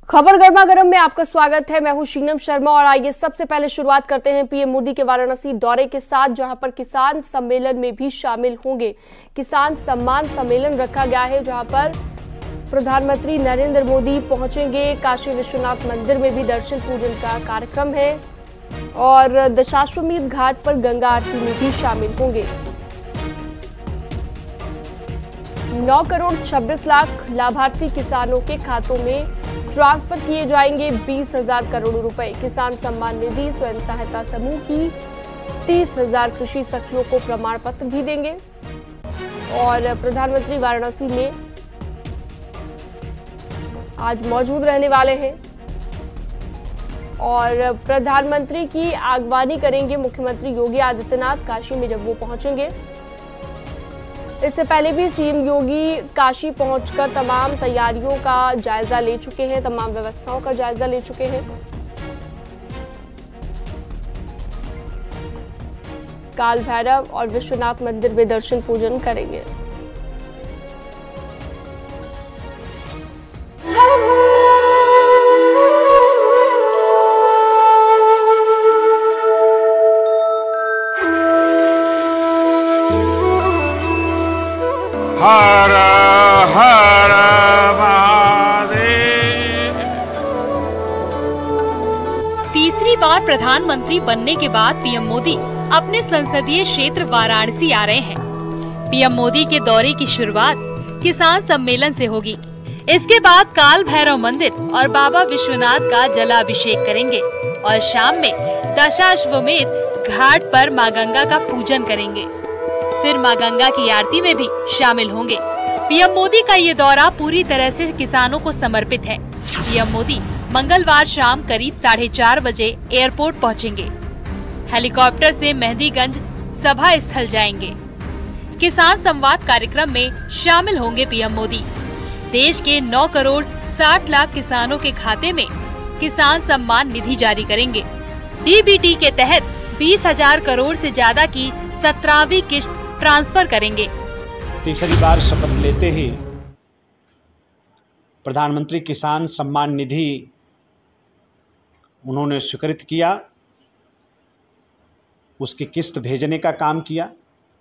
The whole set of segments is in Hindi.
खबर गर्मा गर्म में आपका स्वागत है। मैं हूं शीनम शर्मा और आइए सबसे पहले शुरुआत करते हैं पीएम मोदी के वाराणसी दौरे के साथ, जहां पर किसान सम्मेलन में भी शामिल होंगे। किसान सम्मान सम्मेलन रखा गया है, जहां पर प्रधानमंत्री नरेंद्र मोदी पहुंचेंगे। काशी विश्वनाथ मंदिर में भी दर्शन पूजन का कार्यक्रम है और दशाश्वमेध घाट पर गंगा आरती में भी शामिल होंगे। 9 करोड़ 26 लाख लाभार्थी किसानों के खातों में ट्रांसफर किए जाएंगे 20,000 करोड़ रुपए। किसान सम्मान निधि स्वयं सहायता समूह की 30,000 कृषि सखियों को प्रमाण पत्र भी देंगे और प्रधानमंत्री वाराणसी में आज मौजूद रहने वाले हैं और प्रधानमंत्री की आगवानी करेंगे मुख्यमंत्री योगी आदित्यनाथ काशी में जब वो पहुंचेंगे। इससे पहले भी सीएम योगी काशी पहुंचकर तमाम तैयारियों का जायजा ले चुके हैं, तमाम व्यवस्थाओं का जायजा ले चुके हैं। काल भैरव और विश्वनाथ मंदिर में दर्शन पूजन करेंगे। हर हर महादेव। तीसरी बार प्रधानमंत्री बनने के बाद पीएम मोदी अपने संसदीय क्षेत्र वाराणसी आ रहे हैं। पीएम मोदी के दौरे की शुरुआत किसान सम्मेलन से होगी। इसके बाद काल भैरव मंदिर और बाबा विश्वनाथ का जलाभिषेक करेंगे और शाम में दशाश्वमेध घाट पर मां गंगा का पूजन करेंगे। फिर मां गंगा की आरती में भी शामिल होंगे। पीएम मोदी का ये दौरा पूरी तरह से किसानों को समर्पित है। पीएम मोदी मंगलवार शाम करीब 4:30 बजे एयरपोर्ट पहुंचेंगे। हेलीकॉप्टर से मेहंदीगंज सभा स्थल जाएंगे। किसान संवाद कार्यक्रम में शामिल होंगे पीएम मोदी। देश के 9 करोड़ 60 लाख किसानों के खाते में किसान सम्मान निधि जारी करेंगे। डीबीटी के तहत 20,000 करोड़ से ज्यादा की 17वीं किश्त ट्रांसफर करेंगे। तीसरी बार शपथ लेते ही प्रधानमंत्री किसान सम्मान निधि उन्होंने स्वीकृत किया, उसकी किस्त भेजने का काम किया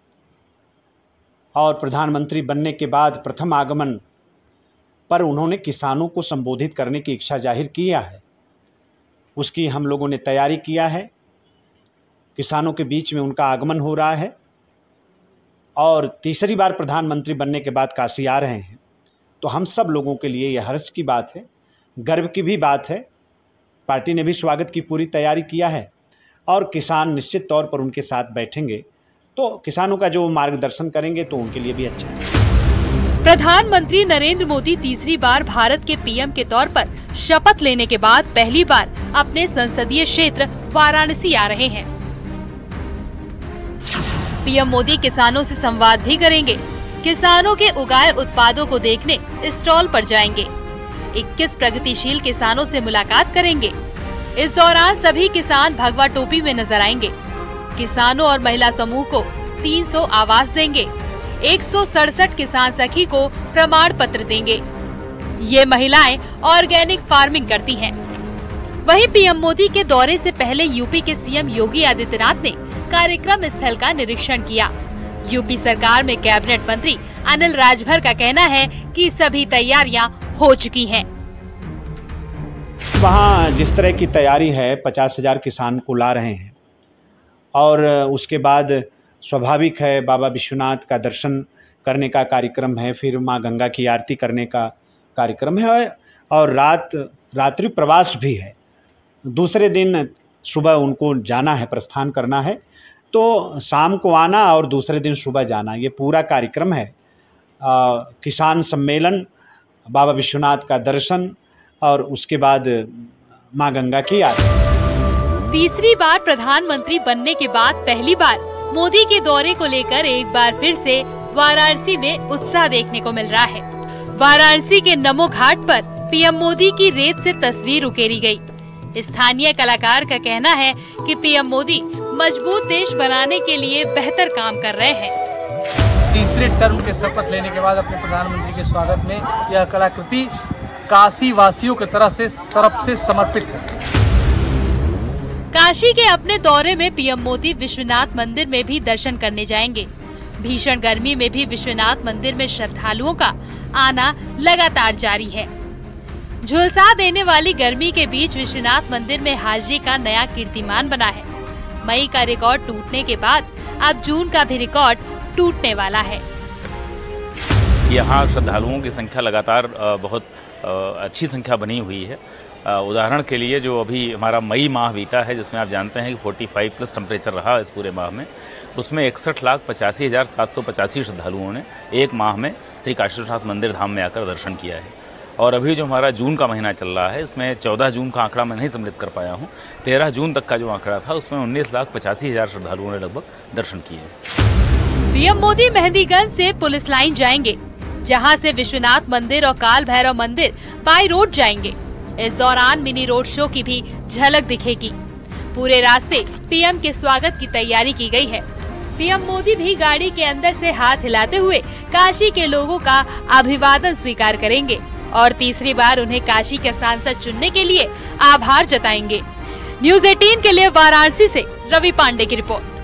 और प्रधानमंत्री बनने के बाद प्रथम आगमन पर उन्होंने किसानों को संबोधित करने की इच्छा जाहिर किया है। उसकी हम लोगों ने तैयारी किया है। किसानों के बीच में उनका आगमन हो रहा है और तीसरी बार प्रधानमंत्री बनने के बाद काशी आ रहे हैं, तो हम सब लोगों के लिए यह हर्ष की बात है, गर्व की भी बात है। पार्टी ने भी स्वागत की पूरी तैयारी किया है और किसान निश्चित तौर पर उनके साथ बैठेंगे, तो किसानों का जो मार्गदर्शन करेंगे तो उनके लिए भी अच्छा है। प्रधानमंत्री नरेंद्र मोदी तीसरी बार भारत के पीएम के तौर पर शपथ लेने के बाद पहली बार अपने संसदीय क्षेत्र वाराणसी आ रहे हैं। पीएम मोदी किसानों से संवाद भी करेंगे। किसानों के उगाए उत्पादों को देखने स्टॉल पर जाएंगे। 21 प्रगतिशील किसानों से मुलाकात करेंगे। इस दौरान सभी किसान भगवा टोपी में नजर आएंगे। किसानों और महिला समूह को 300 आवास देंगे। 167 किसान सखी को प्रमाण पत्र देंगे। ये महिलाएं ऑर्गेनिक फार्मिंग करती हैं। वहीं पीएम मोदी के दौरे से पहले यूपी के सीएम योगी आदित्यनाथ ने कार्यक्रम स्थल का निरीक्षण किया। यूपी सरकार में कैबिनेट मंत्री अनिल राजभर का कहना है कि सभी तैयारियां हो चुकी हैं। वहाँ जिस तरह की तैयारी है, 50,000 किसान को ला रहे हैं और उसके बाद स्वाभाविक है बाबा विश्वनाथ का दर्शन करने का कार्यक्रम है, फिर माँ गंगा की आरती करने का कार्यक्रम है और रात्रि प्रवास भी है। दूसरे दिन सुबह उनको जाना है, प्रस्थान करना है, तो शाम को आना और दूसरे दिन सुबह जाना, ये पूरा कार्यक्रम है। किसान सम्मेलन, बाबा विश्वनाथ का दर्शन और उसके बाद माँ गंगा की आरती। तीसरी बार प्रधानमंत्री बनने के बाद पहली बार मोदी के दौरे को लेकर एक बार फिर से वाराणसी में उत्साह देखने को मिल रहा है। वाराणसी के नमो घाट पर पीएम मोदी की रेत से तस्वीर उकेरी गई। स्थानीय कलाकार का कहना है कि पीएम मोदी मजबूत देश बनाने के लिए बेहतर काम कर रहे हैं। तीसरे टर्म के शपथ लेने के बाद अपने प्रधानमंत्री के स्वागत में यह कलाकृति काशी वासियों की तरफ से समर्पित है। काशी के अपने दौरे में पीएम मोदी विश्वनाथ मंदिर में भी दर्शन करने जाएंगे। भीषण गर्मी में भी विश्वनाथ मंदिर में श्रद्धालुओं का आना लगातार जारी है। झुलसा देने वाली गर्मी के बीच विश्वनाथ मंदिर में हाजिरी का नया कीर्तिमान बना है। मई का रिकॉर्ड टूटने के बाद अब जून का भी रिकॉर्ड टूटने वाला है। यहाँ श्रद्धालुओं की संख्या लगातार बहुत अच्छी संख्या बनी हुई है। उदाहरण के लिए जो अभी हमारा मई माह बीता है, जिसमें आप जानते हैं कि 45 प्लस टेम्परेचर रहा इस पूरे माह में, उसमें 61,85,785 श्रद्धालुओं ने एक माह में श्री काशी विश्वनाथ मंदिर धाम में आकर दर्शन किया है। और अभी जो हमारा जून का महीना चल रहा है, इसमें 14 जून का आंकड़ा मैं नहीं सम्मिलित कर पाया हूँ। 13 जून तक का जो आंकड़ा था, उसमें 19,85,000 श्रद्धालुओं ने लगभग दर्शन किए। पीएम मोदी मेहंदीगंज से पुलिस लाइन जाएंगे, जहां से विश्वनाथ मंदिर और काल भैरव मंदिर बाई रोड जाएंगे। इस दौरान मिनी रोड शो की भी झलक दिखेगी। पूरे रास्ते पीएम के स्वागत की तैयारी की गई है। पीएम मोदी भी गाड़ी के अंदर से हाथ हिलाते हुए काशी के लोगों का अभिवादन स्वीकार करेंगे और तीसरी बार उन्हें काशी के सांसद चुनने के लिए आभार जताएंगे। न्यूज़ 18 के लिए वाराणसी से रवि पांडे की रिपोर्ट।